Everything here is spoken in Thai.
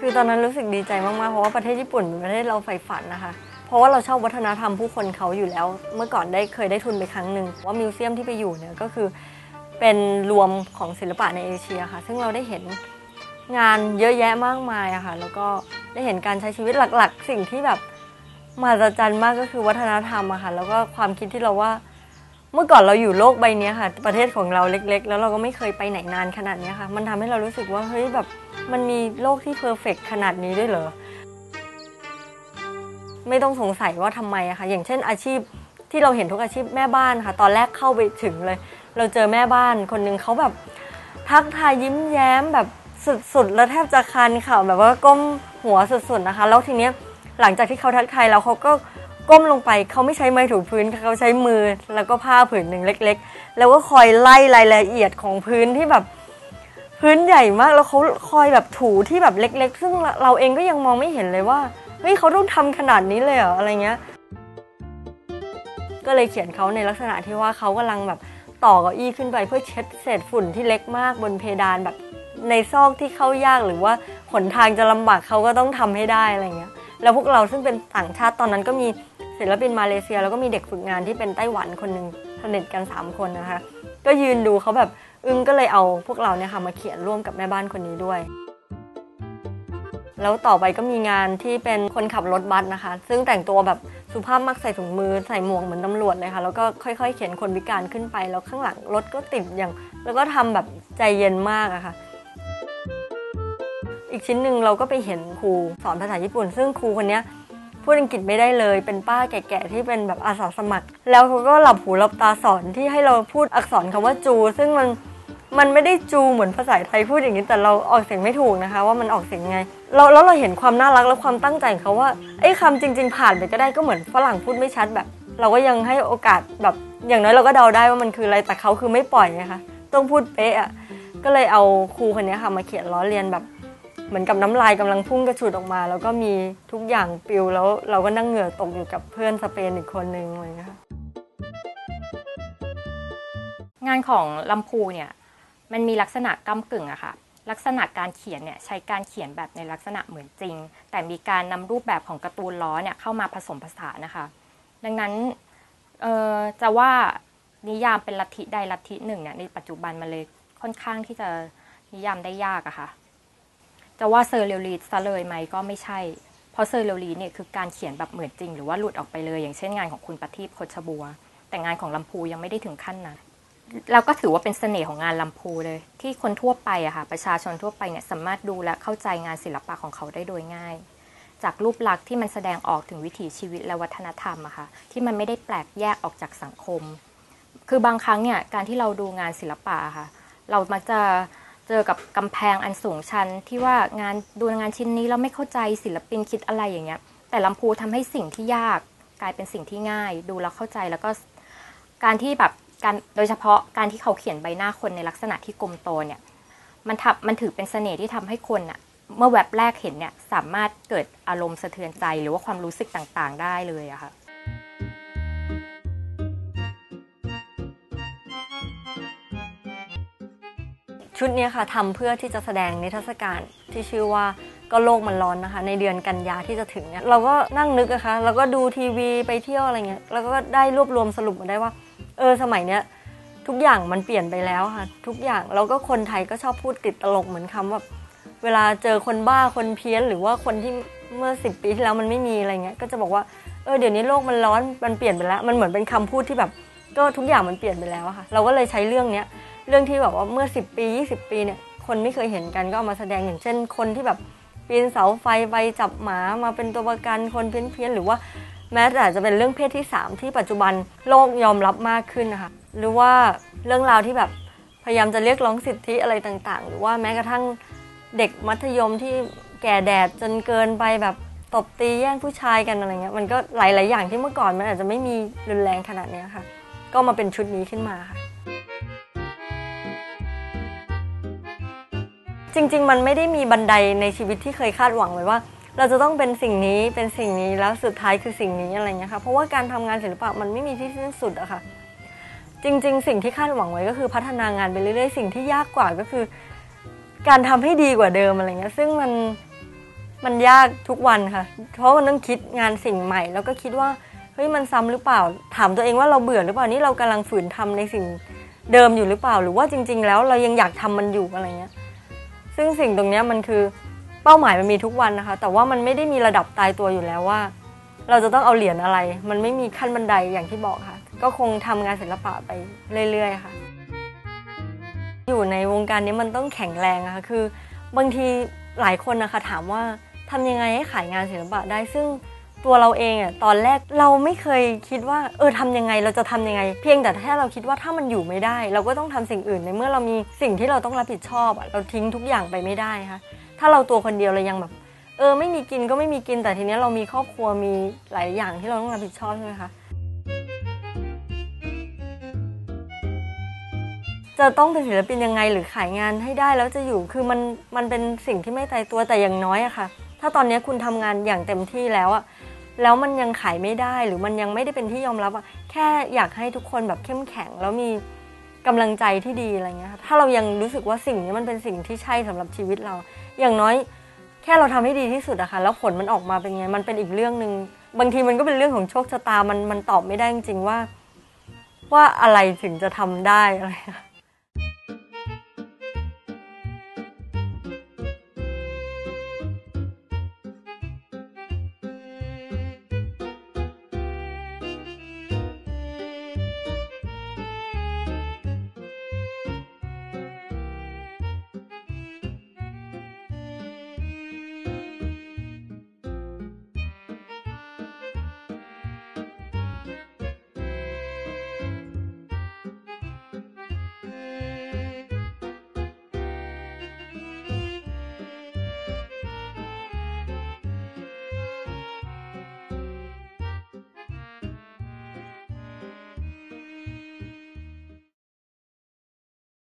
คือตอนนั้นรู้สึกดีใจมากๆเพราะว่าประเทศญี่ปุ่นเป็นประเทศเราใฝ่ฝันนะคะเพราะว่าเราชอบวัฒนธรรมผู้คนเขาอยู่แล้วเมื่อก่อนเคยได้ทุนไปครั้งหนึ่งว่ามิวเซียมที่ไปอยู่เนี่ยก็คือเป็นรวมของศิลปะในเอเชียค่ะซึ่งเราได้เห็นงานเยอะแยะมากมายอะค่ะแล้วก็ได้เห็นการใช้ชีวิตหลักๆสิ่งที่แบบมหัศจรรย์มากก็คือวัฒนธรรมอะค่ะแล้วก็ความคิดที่เราว่าเมื่อก่อนเราอยู่โลกใบนี้ค่ะประเทศของเราเล็กๆแล้วเราก็ไม่เคยไปไหนนานขนาดนี้ค่ะมันทำให้เรารู้สึกว่าเฮ้ยแบบมันมีโลกที่เพอร์เฟกต์ขนาดนี้ด้วยเหรอไม่ต้องสงสัยว่าทำไมอะค่ะอย่างเช่นอาชีพที่เราเห็นทุกอาชีพแม่บ้านค่ะตอนแรกเข้าไปถึงเลยเราเจอแม่บ้านคนนึงเขาแบบทักทายยิ้มแย้มแบบสุดๆแล้วแทบจะคันค่ะแบบว่าก้มหัวสุดๆนะคะแล้วทีเนี้ยหลังจากที่เขาทักทายแล้วเขาก็ก้มลงไปเขาไม่ใช้ไม้ถูพื้นเขาใช้มือแล้วก็ผ้าผืนหนึ่งเล็กๆแล้วก็คอยไล่รายละเอียดของพื้นที่แบบพื้นใหญ่มากแล้วเขาคอยแบบถูที่แบบเล็กๆซึ่งเราเองก็ยังมองไม่เห็นเลยว่าเฮ้ยเขาต้องทำขนาดนี้เลยเหรออะไรเงี้ยก็เลยเขียนเขาในลักษณะที่ว่าเขากำลังแบบต่อเก้าอี้ขึ้นไปเพื่อเช็ดเศษฝุ่นที่เล็กมากบนเพดานแบบในซอกที่เข้ายากหรือว่าหนทางจะลำบากเขาก็ต้องทำให้ได้อะไรเงี้ยแล้วพวกเราซึ่งเป็นต่างชาติตอนนั้นก็มีศิลปินมาเลเซียแล้วก็มีเด็กฝึกงานที่เป็นไต้หวันคนนึงสนิทกัน3คนนะคะก็ยืนดูเขาแบบก็เลยเอาพวกเราเนี่ยค่ะมาเขียนร่วมกับแม่บ้านคนนี้ด้วยแล้วต่อไปก็มีงานที่เป็นคนขับรถบัสนะคะซึ่งแต่งตัวแบบสุภาพมากใส่ถุงมือใส่หมวกเหมือนตำรวจเลยค่ะแล้วก็ค่อยๆเขียนคนพิการขึ้นไปแล้วข้างหลังรถก็ติดอย่างแล้วก็ทำแบบใจเย็นมากอะค่ะอีกชิ้นหนึ่งเราก็ไปเห็นครูสอนภาษาญี่ปุ่นซึ่งครูคนนี้พูดอังกฤษไม่ได้เลยเป็นป้าแก่ๆที่เป็นแบบอาสาสมัครแล้วเขาก็หลับหูหลับตาสอนที่ให้เราพูดอักษรคำว่าจูซึ่งมันไม่ได้จูเหมือนภาษาไทยพูดอย่างนี้แต่เราออกเสียงไม่ถูกนะคะว่ามันออกเสียงไงแล้วเราเห็นความน่ารักและความตั้งใจของเขาว่าไอ้คำจริงๆผ่านไปก็ได้ก็เหมือนฝรั่งพูดไม่ชัดแบบเราก็ยังให้โอกาสแบบอย่างน้อยเราก็เดาได้ว่ามันคืออะไรแต่เขาคือไม่ปล่อยนะคะต้องพูดเป๊ะอ่ะก็เลยเอาครูคนนี้ค่ะมาเขียนล้อเลียนแบบเหมือนกับน้ำลายกำลังพุ่งกระฉูดออกมาแล้วก็มีทุกอย่างปลิวแล้วเราก็นั่งเหงื่อตกอยู่กับเพื่อนสเปนอีกคนนึงอะไรอย่างเงี้ยงานของลำพูเนี่ยมันมีลักษณะก้ำกึ่งอะค่ะลักษณะการเขียนเนี่ยใช้การเขียนแบบในลักษณะเหมือนจริงแต่มีการนำรูปแบบของการ์ตูนล้อเนี่ยเข้ามาผสมผสานนะคะดังนั้นจะว่านิยามเป็นลัทธิใดลัทธิหนึ่งเนี่ยในปัจจุบันมันเลยค่อนข้างที่จะนิยามได้ยากอะค่ะจะว่าเซอร์เรียลลิสต์ซะเลยไหมก็ไม่ใช่เพราะเซอร์เรียลลิสต์เนี่ยคือการเขียนแบบเหมือนจริงหรือว่าหลุดออกไปเลยอย่างเช่นงานของคุณประทีป โคชบัวแต่งานของลำพูยังไม่ได้ถึงขั้นนั้นแล้วก็ถือว่าเป็นเสน่ห์ของงานลำพูเลยที่คนทั่วไปอะค่ะประชาชนทั่วไปเนี่ยสามารถดูและเข้าใจงานศิลปะของเขาได้โดยง่ายจากรูปลักษณ์ที่มันแสดงออกถึงวิถีชีวิตและวัฒนธรรมอะค่ะที่มันไม่ได้แปลกแยกออกจากสังคมคือบางครั้งเนี่ยการที่เราดูงานศิลปะค่ะเรามักจะเจอกับกำแพงอันสูงชันที่ว่ดูงานชิ้นนี้เราไม่เข้าใจศิลปินคิดอะไรอย่างเงี้ยแต่ลำพูทำให้สิ่งที่ยากกลายเป็นสิ่งที่ง่ายดูแล้วเข้าใจแล้วก็การที่แบบโดยเฉพาะการที่เขาเขียนใบหน้าคนในลักษณะที่กลมโตเนี่ยมันถือเป็นเสน่ห์ที่ทำให้คนอะเมื่อแวบแรกเห็นเนี่ยสามารถเกิดอารมณ์สะเทือนใจหรือว่าความรู้สึกต่างๆได้เลยอะค่ะชุดนี้ค่ะทำเพื่อที่จะแสดงนิทรรศการที่ชื่อว่าก็โลกมันร้อนนะคะในเดือนกันยาที่จะถึงเนี่ยเราก็นั่งนึกนะคะแล้วก็ดูทีวีไปเที่ยวอะไรเงี้ยแล้วก็ได้รวบรวมสรุปมาได้ว่าสมัยเนี้ยทุกอย่างมันเปลี่ยนไปแล้วค่ะทุกอย่างแล้วก็คนไทยก็ชอบพูดติดตลกเหมือนคำว่าเวลาเจอคนบ้าคนเพี้ยนหรือว่าคนที่เมื่อ10 ปีที่แล้วมันไม่มีอะไรเงี้ยก็จะบอกว่าเดี๋ยวนี้โลกมันร้อนมันเปลี่ยนไปแล้วมันเหมือนเป็นคำพูดที่แบบก็ทุกอย่างมันเปลี่ยนไปแล้วค่ะเราก็เลยใช้เรื่องที่แบบว่าเมื่อ10 ปี20 ปีเนี่ยคนไม่เคยเห็นกันก็เอามาแสดงอย่างเช่นคนที่แบบปีนเสาไฟไปจับหมามาเป็นตัวประกันคนเพี้ยนหรือว่าแม้แต่จะเป็นเรื่องเพศที่3ที่ปัจจุบันโลกยอมรับมากขึ้นนะคะหรือว่าเรื่องราวที่แบบพยายามจะเรียกร้องสิทธิอะไรต่างๆหรือว่าแม้กระทั่งเด็กมัธยมที่แก่แดดจนเกินไปแบบตบตีแย่งผู้ชายกันอะไรเงี้ยมันก็หลายๆอย่างที่เมื่อก่อนมันอาจจะไม่มีรุนแรงขนาดนี้ค่ะก็มาเป็นชุดนี้ขึ้นมาค่ะจริงๆมันไม่ได้มีบันไดในชีวิตที่เคยคาดหวังไว้ว่าเราจะต้องเป็นสิ่งนี้แล้วสุดท้ายคือสิ่งนี้อะไรเงี้ยค่ะเพราะว่าการทำงานศิลปะมันไม่มีที่สิ้นสุดอะค่ะจริงๆสิ่งที่คาดหวังไว้ก็คือพัฒนางานไปเรื่อยๆสิ่งที่ยากกว่าก็คือการทำให้ดีกว่าเดิมอะไรเงี้ยซึ่งมันยากทุกวันค่ะเพราะมันต้องคิดงานสิ่งใหม่แล้วก็คิดว่าเฮ้ยมันซ้ำหรือเปล่าถามตัวเองว่าเราเบื่อหรือเปล่านี่เรากำลังฝืนทำในสิ่งเดิมอยู่หรือเปล่าหรือว่าจริงๆแล้วเรายังอยากทำมันอยู่อะไรเงี้ยซึ่งสิ่งตรงนี้มันคือเป้าหมายมันมีทุกวันนะคะแต่ว่ามันไม่ได้มีระดับตายตัวอยู่แล้วว่าเราจะต้องเอาเหรียญอะไรมันไม่มีขั้นบันไดอย่างที่บอกค่ะก็คงทำงานศิลปะไปเรื่อยๆค่ะอยู่ในวงการนี้มันต้องแข็งแรงอะค่ะคือบางทีหลายคนนะคะถามว่าทำยังไงให้ขายงานศิลปะได้ซึ่งตัวเราเองอะตอนแรกเราไม่เคยคิดว่าทำยังไงเราจะทำยังไงเพียงแต่ถ้าเราคิดว่าถ้ามันอยู่ไม่ได้เราก็ต้องทำสิ่งอื่นในเมื่อเรามีสิ่งที่เราต้องรับผิดชอบอะเราทิ้งทุกอย่างไปไม่ได้ค่ะถ้าเราตัวคนเดียวเรายังแบบไม่มีกินก็ไม่มีกินแต่ทีนี้เรามีครอบครัวมีหลายอย่างที่เราต้องรับผิดชอบใช่ไหมคะจะต้องเป็นศิลปินยังไงหรือขายงานให้ได้แล้วจะอยู่คือมันเป็นสิ่งที่ไม่ตายตัวแต่อย่างน้อยอะค่ะถ้าตอนนี้คุณทำงานอย่างเต็มที่แล้วอะแล้วมันยังขายไม่ได้หรือมันยังไม่ได้เป็นที่ยอมรับอะแค่อยากให้ทุกคนแบบเข้มแข็งแล้วมีกำลังใจที่ดีอะไรเงี้ยถ้าเรายังรู้สึกว่าสิ่งนี้มันเป็นสิ่งที่ใช่สำหรับชีวิตเราอย่างน้อยแค่เราทำให้ดีที่สุดอะค่ะแล้วผลมันออกมาเป็นไงมันเป็นอีกเรื่องนึงบางทีมันก็เป็นเรื่องของโชคชะตามันตอบไม่ได้จริงๆว่าอะไรถึงจะทำได้อะไร